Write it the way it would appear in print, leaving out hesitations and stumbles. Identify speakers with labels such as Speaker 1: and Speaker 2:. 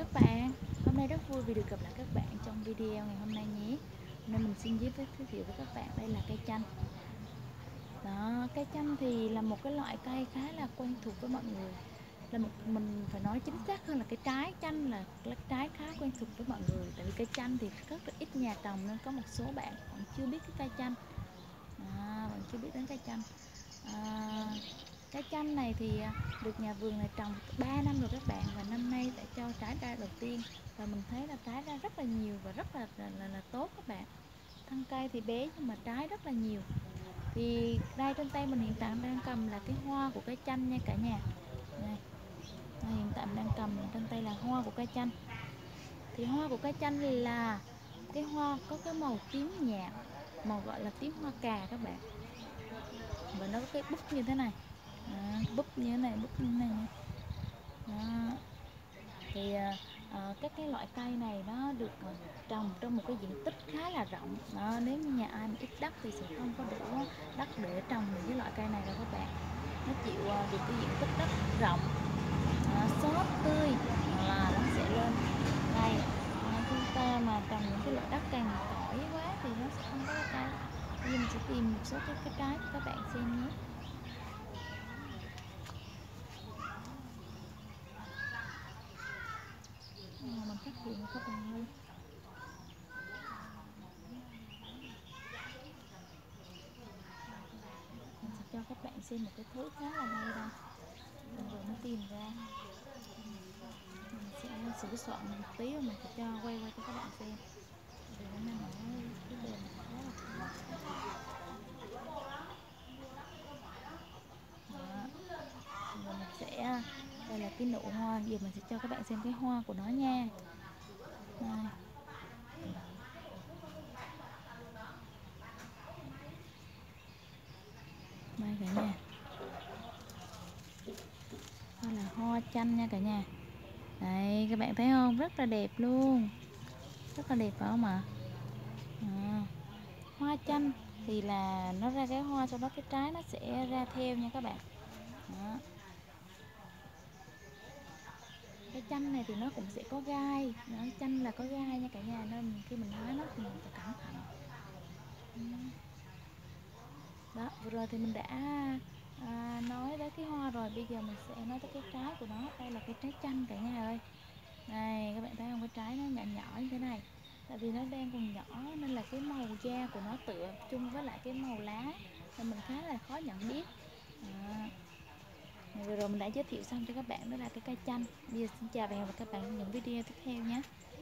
Speaker 1: các bạn. Hôm nay rất vui vì được gặp lại các bạn trong video ngày hôm nay nhé. Hôm nay mình xin giới thiệu với các bạn đây là cây chanh. Đó, cây chanh thì là một cái loại cây khá là quen thuộc với mọi người. Mình phải nói chính xác hơn là cái trái chanh là cái trái khá quen thuộc với mọi người. Tại vì cây chanh thì rất là ít nhà trồng nên có một số bạn vẫn chưa biết cái cây chanh. Vẫn chưa biết đến cây chanh. À, Cái chanh này thì được nhà vườn này trồng 3 năm rồi các bạn, và năm nay đã cho trái ra đầu tiên, và mình thấy là trái ra rất là nhiều và rất là tốt các bạn. Thân cây thì bé nhưng mà trái rất là nhiều. Thì đây trên tay mình hiện tại đang cầm là cái hoa của cây chanh nha cả nhà. Đây, hiện tại mình đang cầm trên tay là hoa của cây chanh. Thì hoa của cây chanh là cái hoa có cái màu tím nhạt, màu gọi là tím hoa cà các bạn, và nó có cái búp như thế này. Búp như thế này, búp như thế này nha. Đó. Thì các cái loại cây này nó được trồng trong một cái diện tích khá là rộng. Đó, nếu như nhà ai mà ít đất thì sẽ không có đủ đất để trồng những cái loại cây này đâu các bạn. Nó chịu được cái diện tích đất rộng, xốp tươi là nó sẽ lên cây. Chúng ta mà trồng những cái loại đất cằn cỗi quá thì nó sẽ không có cây. Bây giờ mình sẽ tìm một số cái trái cho các bạn xem nhé. Mình phát hiện rồi các bạn ơi. Mình sẽ cho các bạn xem một cái thứ khá là hay đây. Mình vừa mới tìm ra. Mình sẽ sửa soạn một tí rồi mình sẽ cho quay cho các bạn xem. Vì nó nằm ở cái bề mặt khá là khó. Đó. Rồi mình sẽ, đây là cái nụ hoa. Giờ mình sẽ cho các bạn xem cái hoa của nó nha. Đây. Đây cả nhà. Đây là hoa chanh nha cả nhà. Đây các bạn thấy không? Rất là đẹp luôn. Rất là đẹp phải không ạ? Hoa chanh thì là nó ra cái hoa, sau đó cái trái nó sẽ ra theo nha các bạn. Đó. Cái chanh này thì nó cũng sẽ có gai. Đó, chanh là có gai nha cả nhà, nên khi mình hái nó thì mình phải cẩn thận. Đó, vừa rồi thì mình đã nói tới cái hoa rồi, bây giờ mình sẽ nói tới cái trái của nó. Đây là cái trái chanh cả nhà ơi. Này các bạn thấy không, cái trái nó nhỏ nhỏ như thế này. Tại vì nó đang còn nhỏ nên là cái màu da của nó tựa chung với lại cái màu lá nên mình khá là khó nhận biết. Vừa rồi mình đã giới thiệu xong cho các bạn, đó là cái cây chanh. Bây giờ xin chào và hẹn gặp các bạn trong những video tiếp theo nhé.